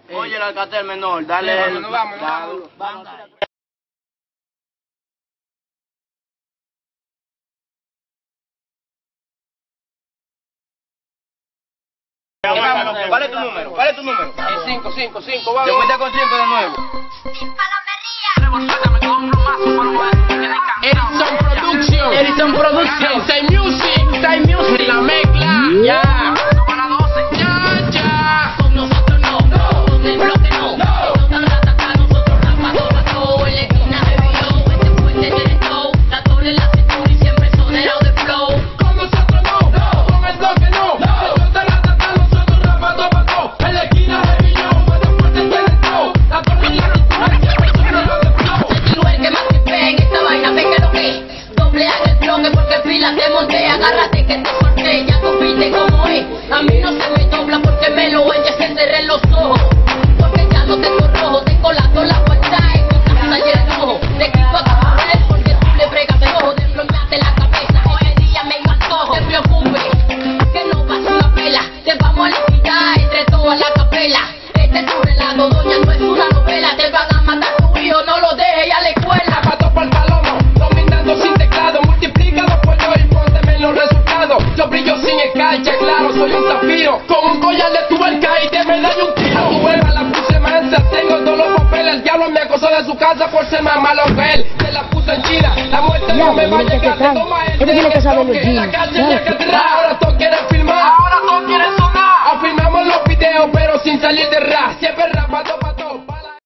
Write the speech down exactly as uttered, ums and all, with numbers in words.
Oye, el alcatel menor, dale. Sí, el... vamos, vamos, dale. vamos. Vamos. ¿Cuál es tu número? ¿Cuál es tu número? cinco, cinco, cinco, vamos. Te fuiste con cinco de nuevo. Edison Production. Edison Production. Say Music. Say Music. La mezcla. Ya. Ya, ya. Con nosotros no. Con el bloque no. Nosotros atacamos, nosotros rapando pato. En la esquina de Billow, este puente tiene show. La torre, la cintura y siempre sonero de flow. Con nosotros no. Con el bloque no. Nosotros atacamos, nosotros rapando pato. En la esquina de Billow, este puente tiene show. La torre, la cintura y siempre sonero de flow. Digo el que más te pegue esta vaina, ve que lo que doble haga el bloque porque pila te monté. Agárrate que te sorteé, ya tú viste cómo es. A mí no se me dobla porque me lo ella se cerré los ojos. Porque ya no tengo rojo, tengo la tola vuelta en mi casa y el ojo. Te quito a correr porque tú le bregas de ojo, desplomate la cabeza. Hoy día me iba antojo. No te preocupes, que no pasa una pela. Te vamos a liquidar entre toda la capela. Este es tu relato, doña, no es una novela. Te van a matar tu hijo, no lo dejes a la escuela. Zapatos por el palomo, dominando sin teclado. Multiplícalo por dos y pónteme los resultados. Yo brillo sin escarcha, claro, soy un zafiro. Con un collar de tuerca y te me da un tiro. A tu hueva la puse mansa, tengo todos los papeles. El diablo me acosó de su casa por ser más malo que él. Se la puso en China, la muerte no me va a llegar. Le toma el tiene que saber los en la chinos, cárcel ya claro. que atrás. Ahora todos quieren filmar, ahora todos quieren sonar. Afirmamos los videos pero sin salir de rap. Siempre rapando para